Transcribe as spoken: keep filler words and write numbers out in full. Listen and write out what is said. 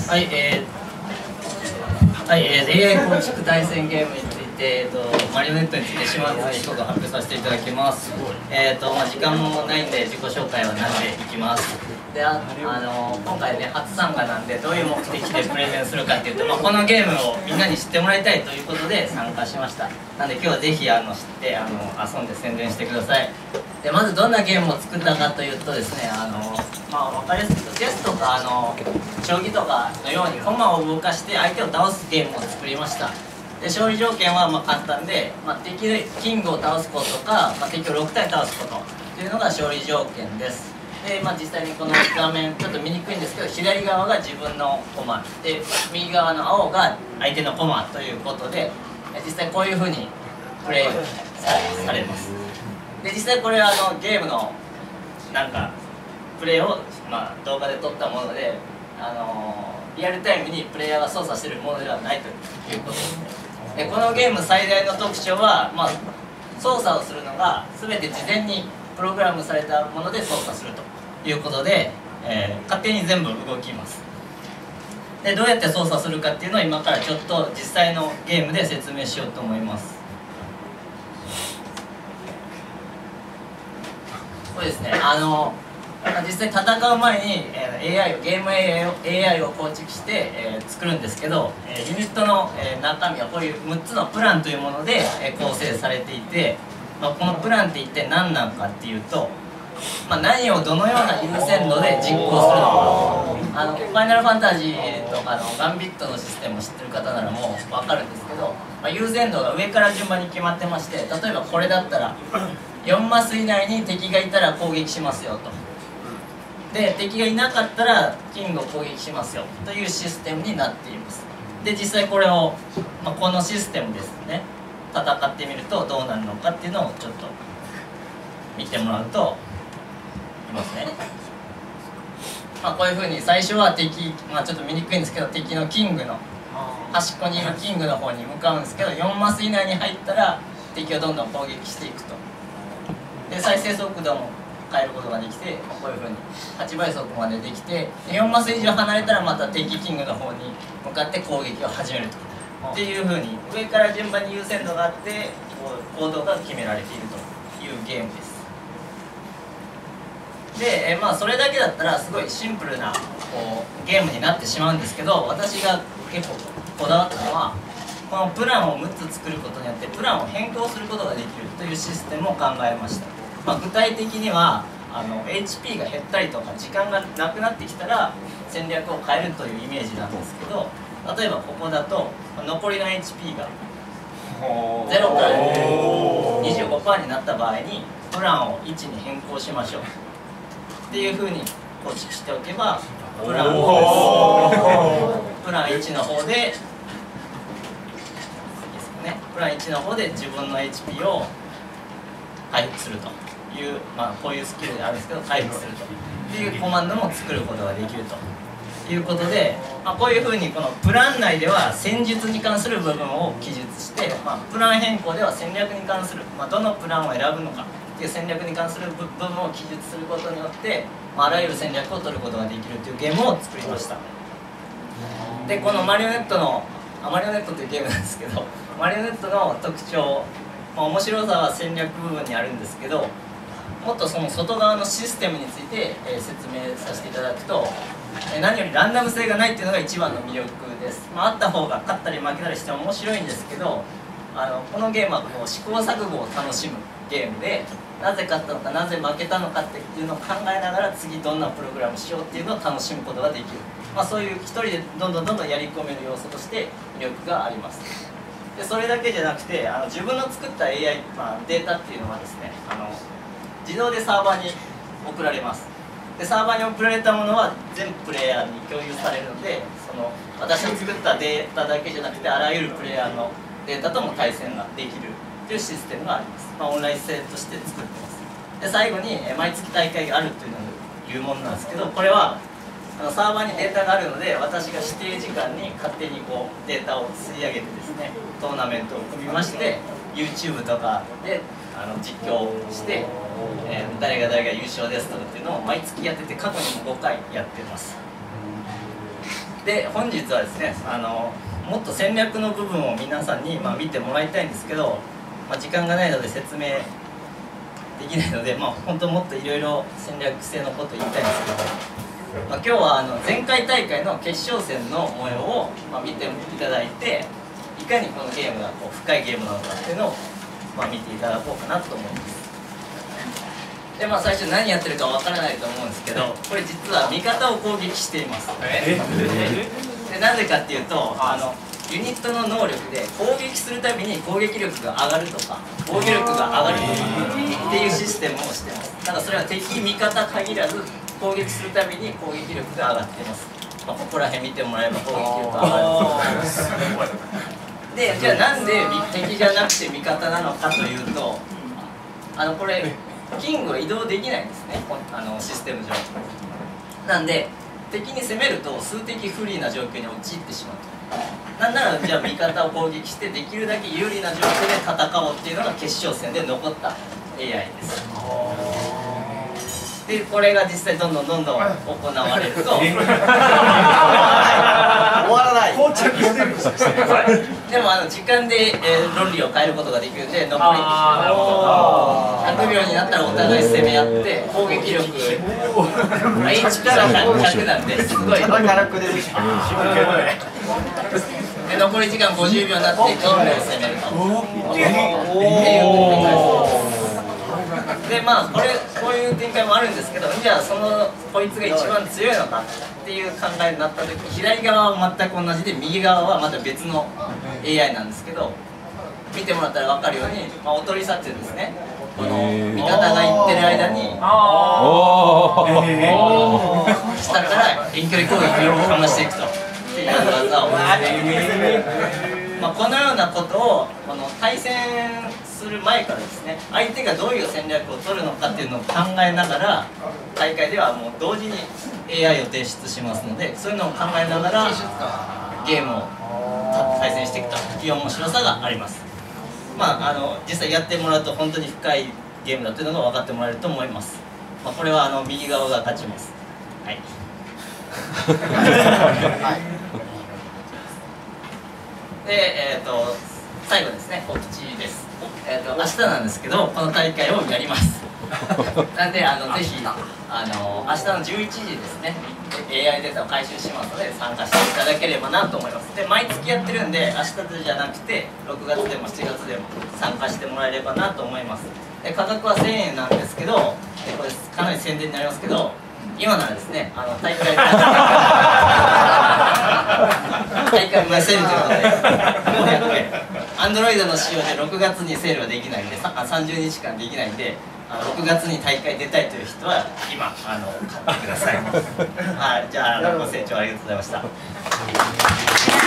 はい、えー、はい、えー、エーアイ 構築対戦ゲームについて、えー、とマリオネットについて島津一言発表させていただきます。えーとまあ、時間もないんで自己紹介はなんでいきます。でああの今回ね初参加なんでどういう目的でプレゼンするかっていうと、まあ、このゲームをみんなに知ってもらいたいということで参加しました。なんで今日はぜひあの知ってあの遊んで宣伝してください。でまずどんなゲームを作ったかというとですね、あのまあ分かりやすく言うとチェスとかあの将棋とかのように駒を動かして相手を倒すゲームを作りました。で勝利条件はまあ簡単で、まあ、敵でキングを倒すことか、まあ、敵をろく体倒すことというのが勝利条件です。で、まあ、実際にこの画面ちょっと見にくいんですけど、左側が自分の駒で右側の青が相手の駒ということで、実際こういうふうにプレイされます。で実際これはあのゲームのなんかプレイを、まあ、動画で撮ったもので、あのー、リアルタイムにプレイヤーが操作しているものではないということですね。でこのゲーム最大の特徴は、まあ、操作をするのが全て事前にプログラムされたもので操作するということで、えー、勝手に全部動きます。でどうやって操作するかっていうのを今からちょっと実際のゲームで説明しようと思います。そうですね、あの実際戦う前に、えー、エーアイ をゲーム エーアイ を構築して、えー、作るんですけど、えー、ユニットの、えー、中身はこういうむっつのプランというもので、えー、構成されていて、まあ、このプランって一体何なのかっていうと、まあ、何をどのような優先度で実行するのか。あのファイナルファンタジーとかのガンビットのシステムを知ってる方ならもう分かるんですけど、まあ、優先度が上から順番に決まってまして、例えばこれだったらよんマス以内に敵がいたら攻撃しますよと。で敵がいなかったらキングを攻撃しますよというシステムになっています。で実際これを、まあ、このシステムですね、戦ってみるとどうなるのかっていうのをちょっと見てもらうといますね。まあ、こういうふうに最初は敵、まあ、ちょっと見にくいんですけど、敵のキングの端っこにいるキングの方に向かうんですけど、よんマス以内に入ったら敵をどんどん攻撃していくと。で再生速度も変えることができて、こういうふうにはちばい速までできて、よんマス以上離れたらまた敵キングの方に向かって攻撃を始めると。っていうふうに上から順番に優先度があって行動が決められているというゲームです。で、えまあそれだけだったらすごいシンプルなこうゲームになってしまうんですけど、私が結構こだわったのはこのプランをむっつ作ることによってプランを変更することができるというシステムを考えました。まあ、具体的にはあの エイチピー が減ったりとか時間がなくなってきたら戦略を変えるというイメージなんですけど、例えばここだと残りの エイチピー がゼロから にじゅうごパーセント になった場合にプランをいちに変更しましょうっていうふうに構築しておけば、プランをプランいちの方でいいですかね、プランいちの方で自分の エイチピー を回復するという、まあ、こういうスキルであるんですけど回復するというコマンドも作ることができるということで、まあ、こういうふうにこのプラン内では戦術に関する部分を記述して、まあ、プラン変更では戦略に関する、まあ、どのプランを選ぶのかっていう戦略に関する部分を記述することによって、まあ、あらゆる戦略を取ることができるというゲームを作りました。でこのマリオネットのあマリオネットというゲームなんですけど、マリオネットの特徴、まあ、面白さは戦略部分にあるんですけど、もっとその外側のシステムについて、えー、説明させていただくと、えー、何よりランダム性がないっていうのが一番の魅力です。まあ、あった方が勝ったり負けたりして面白いんですけど、あのこのゲームはこう試行錯誤を楽しむゲームで、なぜ勝ったのかなぜ負けたのかっていうのを考えながら次どんなプログラムしようっていうのを楽しむことができる、まあ、そういう一人でどんどんどんどんやり込める要素として魅力があります。でそれだけじゃなくて、あの自分の作った エーアイ、まあ、データっていうのはですね、あの自動でサーバーに送られます。でサーバーに送られたものは全プレイヤーに共有されるので、その私の作ったデータだけじゃなくてあらゆるプレイヤーのデータとも対戦ができるというシステムがあります。まあ、オンライン性として作ってます。で最後に毎月大会があるというのを言うものなんですけど、これはあのサーバーにデータがあるので、私が指定時間に勝手にこうデータを吸い上げてですね、トーナメントを組みまして YouTube とかであの実況して、えー、誰が誰が優勝ですとかっていうのを毎月やってて、過去にもごかいやってます。 で本日はですねあのもっと戦略の部分を皆さんに、まあ、見てもらいたいんですけど、まあ、時間がないので説明できないので、まあ、本当もっといろいろ戦略性のことを言いたいんですけど、まあ、今日はあの前回大会の決勝戦の模様を、まあ、見ていただいていかにこのゲームがこう深いゲームなのかっていうのを、まあ、見ていただこうかなと思います。でまあ最初何やってるかわからないと思うんですけど、これ実は味方を攻撃しています。でなぜかっていうとあのユニットの能力で攻撃するたびに攻撃力が上がるとか防御力が上がるとかっていうシステムをしてます。だからそれは敵味方限らず攻撃するたびに攻撃力が上がっています。まあ、ここら辺見てもらえば攻撃力が上がるでじゃあなんで敵じゃなくて味方なのかというとあのこれキングは移動できないんですねあのシステム上なんで敵に攻めると数的不利な状況に陥ってしまうとなんならじゃあ味方を攻撃してできるだけ有利な状況で戦おうっていうのが決勝戦で残った エーアイ ですでこれが実際どんどんどんどん行われると終わらない膠着してるでもあの時間で、えー、論理を変えることができるんで残りひゃくびょうになったらお互い攻め合って攻撃力 エイチピー がひゃくなんですごいで残り時間ごじゅうびょうになってキングを攻めるとっていうでまあこれこういう展開もあるんですけどじゃあそのこいつが一番強いのかっていう考えになった時に左側は全く同じで右側はまた別の エーアイ なんですけど見てもらったら分かるように、まあ、おとり作戦ですねこの味方が行ってる間に下から遠距離攻撃をかましていくとっていう技をまあこのようなことをこの対戦する前からですね相手がどういう戦略を取るのかっていうのを考えながら大会ではもう同時に エーアイ を提出しますのでそういうのを考えながらゲームを対戦していくという面白さがあります。まああの実際やってもらうと本当に深いゲームだというのが分かってもらえると思います。まあ、これはあの右側が勝ちます。はい。でえっ、ー、と最後ですね告知です。えーと明日なんですけどこの大会をやりますなんであのぜひあの明日のじゅういちじですね エーアイ データを回収しますので参加していただければなと思います。で毎月やってるんで明日じゃなくてろくがつでもしちがつでも参加してもらえればなと思います。で価格はせんえんなんですけどでこれかなり宣伝になりますけど今ならですねあの大会大会無セールということでごひゃくえんAndroid の仕様でろくがつにセールはできないんでさんじゅうにちかんできないんであのろくがつに大会出たいという人は今あの買ってくださいはいじゃあご清聴ありがとうございました。